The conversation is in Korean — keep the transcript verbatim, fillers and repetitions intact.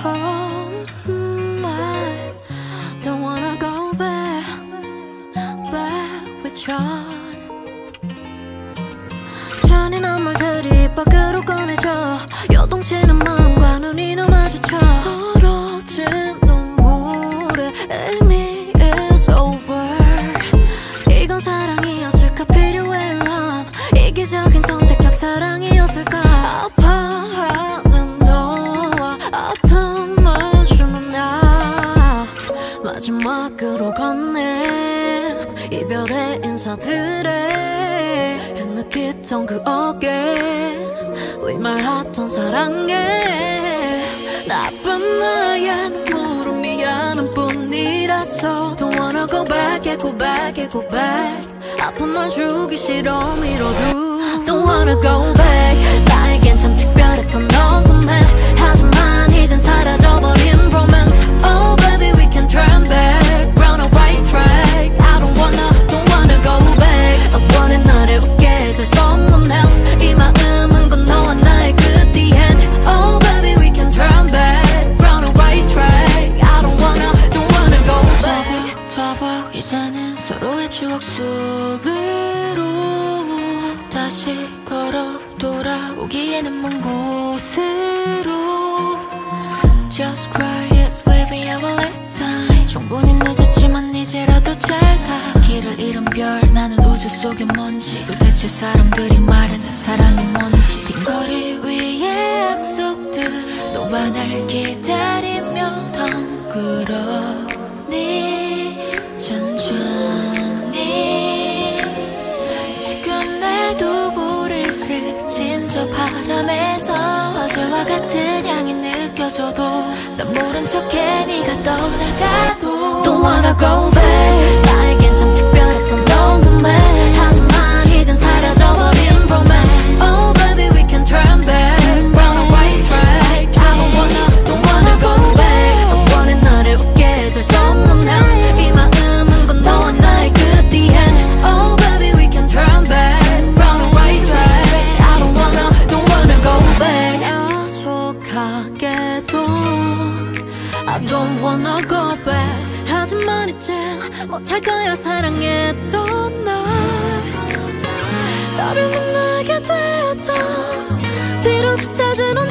home. mm, I don't wanna go back, back with you. 잔인한 말들이 밖으로 꺼내져 요동치는 마음과 눈이 너 마주쳐 떨어진 눈물의 의미 is over. 이건 사랑이었을까 필요했던 이기적인 선택적 사랑이었을까. 아파하는 너와 아픔을 주는 나 마지막으로 건넨 이별의 인사들에 흐느끼던 그 어깨 위말하던 사랑에 나쁜 나의 눈물로 미안한 뿐이라서 Don't wanna go back, go back, go back. 아픔만 주기 싫어 미뤄도 Don't wanna go back. 나에겐 참 특별했던 넌 꿈해. 하지만 이젠 사라져버린 romance. Oh baby we can turn back, round the right track. I don't wanna, don't wanna go back. I wanted 나를 웃게 해줄 someone else. 이 마음은 건 너와 나의 끝 the end. Oh baby we can turn back, round the right track. I don't wanna, don't wanna go back. 터벅 이제는 서로의 추억 속으로 다시 걸어 돌아오기에는 먼 곳으로 Just cry, it's waving our last time. 충분히 늦었지만 이제라도 잘 가. 길을 잃은 별 나는 우주 속의 먼지. 도대체 사람들이 말하는 사랑이 뭔지. 빈 거리 위의 약속들 너와 날 기다리며 덩그러니 천천히 지금 내 두부를 스친 저 바람에서 어제와 같은 향이 느껴져도 난 모른 척해 네가 떠나가도 Don't wanna go back. 나에겐 참 특별했던 넌 꿈에. 하지만 이젠 사라져버린 romance. Oh baby we can turn back, round the right track. I don't wanna, don't wanna go back. I wanted 나를 웃게 해줄 someone else. 이 마음은 건 너와 나의 끝 the end. Oh baby we can turn back, round the right track. I don't wanna, don't wanna go back. 약속하게도 I don't wanna go back. 하지만 이젠 못할 거야 사랑했던 날. 너를 만나게 되었던 비로소 찾은